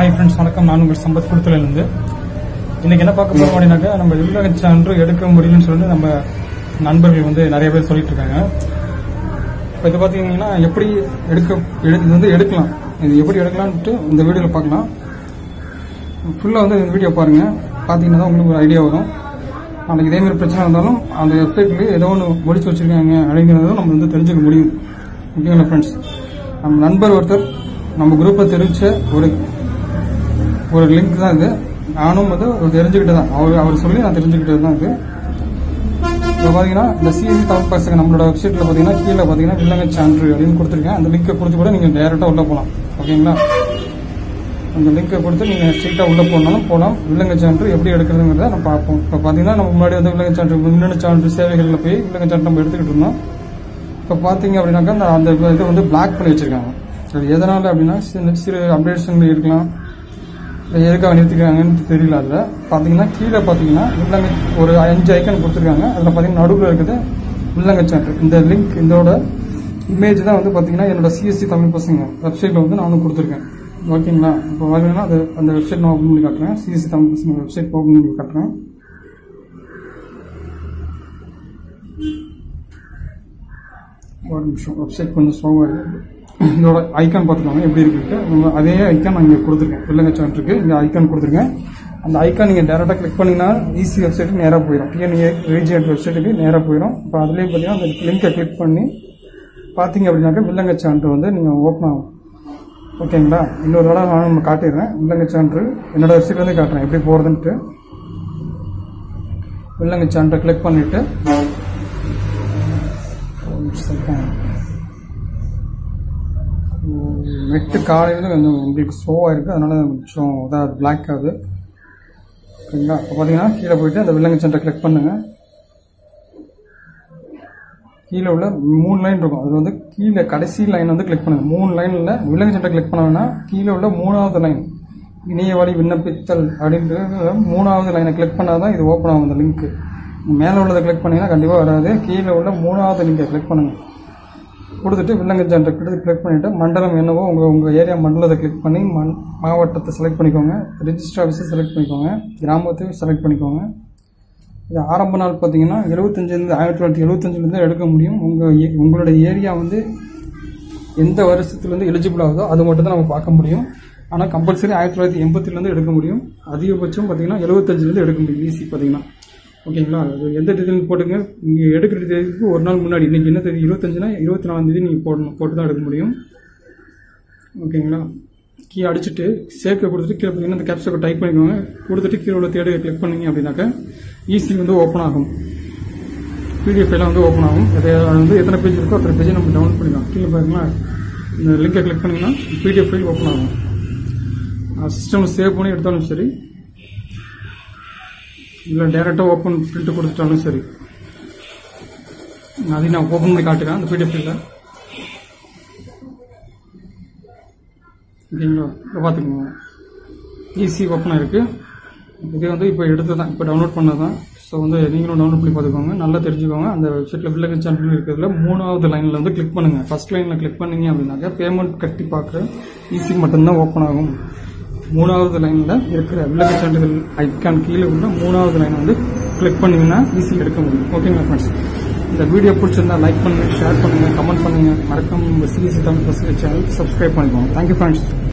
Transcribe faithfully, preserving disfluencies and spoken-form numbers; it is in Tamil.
ஹாய் ஃப்ரெண்ட்ஸ், வணக்கம். நான் உங்கள் சம்பத் குடுத்தலிருந்து இன்னைக்கு என்ன பார்க்க போறோம் அப்படின்னாக்கா, நம்ம வில்லக சான்று எடுக்க முடியும்னு சொல்லிட்டு நம்ம நண்பர்கள் வந்து நிறைய பேர் சொல்லிட்டு இருக்காங்க. இப்போ இது பார்த்தீங்கன்னா எப்படி எடுக்க இது வந்து எடுக்கலாம், இது எப்படி எடுக்கலாம்ட்டு இந்த வீடியோவில் பார்க்கலாம். ஃபுல்லாக வந்து இந்த வீடியோ பாருங்க, பார்த்தீங்கன்னா தான் உங்களுக்கு ஒரு ஐடியா வரும். நாளைக்கு இதேமாதிரி பிரச்சனை இருந்தாலும் அந்த வெப்சைட்லேயே ஏதோ ஒன்று முடிச்சு வச்சிருக்காங்க அப்படிங்கிறதும் நம்ம வந்து தெரிஞ்சுக்க முடியும். ஓகேங்களா ஃப்ரெண்ட்ஸ், நம்ம நண்பர் ஒருத்தர் நம்ம குரூப்பை தெரிவிச்ச ஒரு ஒரு லிங்க் தான் இது. நானும் வந்து தெரிஞ்சுக்கிட்டு தான் அவர் அவர் சொல்லி நான் தெரிஞ்சுக்கிட்டது தான் இது. இப்போ பார்த்தீங்கன்னா இந்த சிஎஸ்சி தமிழ் பசங்க நம்மளோட வெப்சைட்டில் பார்த்தீங்கன்னா கீழே பார்த்தீங்கன்னா வில்லங்க சான்று அப்படின்னு கொடுத்துருக்கேன். அந்த லிங்கை கொடுத்து கூட நீங்கள் டேரெக்டாக உள்ளே போகலாம். ஓகேங்களா, அந்த லிங்கை கொடுத்து நீங்கள் ஸ்ட்ரெயிட்டாக உள்ளே போனாலும் போகலாம். வில்லங்க சான்று எப்படி எடுக்கிறதுங்கிறத நம்ம பார்ப்போம். இப்போ பார்த்தீங்கன்னா நம்ம முன்னாடி வந்து வில்லங்க சான்று மின்னணு சான்று சேவைகளில் போய் வில்லங்க சான்று நம்ம எடுத்துக்கிட்டு இருந்தோம். இப்போ பார்த்தீங்க அப்படின்னாக்கா அந்த இதை வந்து பிளாக் பண்ணி வச்சிருக்காங்க. அது எதனால அப்படின்னா சிறு அப்டேட்ஸ் இருக்கலாம், எதுக்காக நிறுத்திக்கிறாங்கன்னு தெரியல. அதில் பார்த்தீங்கன்னா கீழே பார்த்தீங்கன்னா வில்லங்க ஒரு அஞ்சு ஐக்கன் கொடுத்துருக்காங்க. அதில் பார்த்தீங்கன்னா நடுவில் இருக்குது வில்லங்க சான்று. இந்த லிங்க் இதோட இமேஜ் தான் வந்து பார்த்தீங்கன்னா என்னோட சிஎஸ்சி தமிழ் பசங்க வெப்சைட்டில் வந்து நானும் கொடுத்துருக்கேன். ஓகேங்களா, இப்போ பார்த்தீங்கன்னா அது அந்த வெப்சைட் நான் ஓப்பன் பண்ணி காட்டுறேன். சிஎஸ்சி தமிழ் பசங்க வெப்சைட் ஓப்பன் பண்ணி காட்டுறேன். ஒரு நிமிஷம், வெப்சைட் கொஞ்சம் ஸ்லோவாக இருக்குது. இதோட ஐக்கான் பார்த்துக்கோங்க எப்படி இருக்குன்ட்டு. அதே ஐக்கான் நான் இங்கே கொடுத்துருக்கேன். வில்லங்க சான்றுக்கு இங்கே ஐக்கான் கொடுத்துருக்கேன். அந்த ஐக்கான் நீங்கள் டேரெக்டாக கிளிக் பண்ணிங்கன்னா ஈஸி வெப்சைட்டுக்கு நேராக போயிடும். டிஎன்ஏ ரீஜியன் வெப்சைட்டுக்கு நேராக போயிடும். இப்போ அதுலேயே பார்த்தீங்கன்னா அந்த லிங்கை கிளிக் பண்ணி பார்த்தீங்க அப்படின்னாக்கா வில்லங்க சான்று வந்து நீங்கள் ஓப்பன் ஆகும். ஓகேங்களா, இன்னொரு தடவை நான் நம்ம காட்டிடுறேன். வில்லங்க சான்று என்னோட வெப்சைட்லேருந்து காட்டுறேன் எப்படி போகிறதுன்ட்டு. வில்லங்க சான்றை கிளிக் பண்ணிவிட்டு நெட்டு காலையில் கொஞ்சம் உங்களுக்கு ஸ்லோவாக இருக்குது, அதனால கொஞ்சம் இதாக பிளாக் ஆகுது. ஓகேங்களா, இப்போ பார்த்தீங்கன்னா கீழே போயிட்டு அந்த வில்லங்க சான்றை கிளிக் பண்ணுங்க. கீழே உள்ள மூணு லைன் இருக்கும், அது வந்து கீழே கடைசி லைன் வந்து கிளிக் பண்ணுங்க. மூணு லைனில் வில்லங்க சான்றை கிளிக் பண்ணோம்னா கீழே உள்ள மூணாவது லைன் இணைய வழி விண்ணப்பித்தல் அப்படின்றது மூணாவது லைனை கிளிக் பண்ணால் தான் இது ஓப்பன் ஆகும். அந்த லிங்க் மேலே உள்ளதை கிளிக் பண்ணிங்கன்னா கண்டிப்பாக வராது. கீழே உள்ள மூணாவது லிங்கை கிளிக் பண்ணுங்கள். கொடுத்துட்டு வில்லங்க சான்றை கிளிக் பண்ணிவிட்டு மண்டலம் என்னவோ உங்கள் உங்கள் ஏரியா மண்டலத்தை கிளிக் பண்ணி மண் மாவட்டத்தை செலக்ட் பண்ணிக்கோங்க. ரிஜிஸ்டர் ஆஃபீஸை செலக்ட் பண்ணிக்கோங்க. கிராமத்தையும் செலக்ட் பண்ணிக்கோங்க. இது ஆரம்ப நாள் பார்த்தீங்கன்னா எழுபத்தஞ்சிலேருந்து ஆயிரத்தி தொள்ளாயிரத்தி எழுபத்தஞ்சிலேருந்து எடுக்க முடியும். உங்கள் உங்களுடைய ஏரியா வந்து எந்த வருஷத்துலேருந்து எலிஜிபிள் ஆகுதோ அது மட்டும் தான் நம்ம பார்க்க முடியும். ஆனால் கம்பல்சரி ஆயிரத்தி தொள்ளாயிரத்தி எண்பத்திலேருந்து எடுக்க முடியும். அதிகபட்சம் பார்த்தீங்கன்னா எழுபத்தஞ்சிலேருந்து எடுக்க முடியும் ஈஸி பார்த்தீங்கன்னா. ஓகேங்களா, அது எந்த தேதியில் போட்டுங்க. நீங்கள் எடுக்கிற தேதிக்கு ஒரு நாள் முன்னாடி, இன்றைக்கி என்ன தேதி இருபத்தஞ்சுனா இருபத்தி நாலாம் தேதி நீங்கள் போடணும், போட்டு தான் எடுக்க முடியும். ஓகேங்களா, கீ அடிச்சுட்டு சேர்க்க கொடுத்துட்டு கீழே பார்த்தீங்கன்னா இந்த கேப்சரை டைப் பண்ணிக்கோங்க. கொடுத்துட்டு கீழே உள்ள தேடி கிளிக் பண்ணிங்க அப்படின்னாக்கா ஈஸி வந்து ஓப்பன் ஆகும். பிடிஎஃப் எல்லாம் வந்து ஓப்பன் ஆகும். அது வந்து எத்தனை பேஜ் இருக்கோ அத்தனை பேஜை நம்ம டவுன்லோட் பண்ணிக்கலாம். கீழே பாருங்களா, இந்த லிங்கை கிளிக் பண்ணிங்கன்னா பிடிஎஃப் ஃபைல் ஓப்பன் ஆகும். சிஸ்டமில் சேவ் பண்ணி எடுத்தாலும் சரி, இல்லை டேரெக்டாக ஓப்பன் பிரிண்ட் கொடுத்துட்டாலும் சரி. அதையும் நான் ஓப்பன் பண்ணி காட்டுறேன் அந்த பிடிஎஃப் இல்லை. ஓகேங்களா, இப்போ பார்த்துக்கோங்க ஈஸி ஓப்பனாக இருக்குது. இது வந்து இப்போ எடுத்து தான் இப்போ டவுன்லோட் பண்ணது தான். ஸோ வந்து நீங்களும் டவுன்லோட் பண்ணி பார்த்துக்கோங்க, நல்லா தெரிஞ்சுக்கோங்க. அந்த வெப்சைட்டில் வில்லங்க சான்று இருக்கிறதுல மூணாவது லைனில் வந்து கிளிக் பண்ணுங்கள். ஃபர்ஸ்ட் லைனில் கிளிக் பண்ணிங்க அப்படின்னாக்கா பேமெண்ட் கட்டி பார்க்குற ஈஸி மட்டும்தான் ஓப்பன் ஆகும். மூணாவது லைனில் இருக்கிற வில்லங்க சான்றிதழ் ஐக்கான் கீழே உள்ள மூணாவது லைன் வந்து கிளிக் பண்ணிங்கன்னா ஈஸி எடுக்க முடியும். ஓகேங்களா ஃப்ரெண்ட்ஸ், இந்த வீடியோ பிடிச்சிருந்தா லைக் பண்ணுங்கள், ஷேர் பண்ணுங்கள், கமெண்ட் பண்ணுங்கள். மறக்காம நம்ம சிஎஸ்சி தமிழ் பசங்க சேனல் சப்ஸ்கிரைப் பண்ணிக்கோங்க. Thank you friends.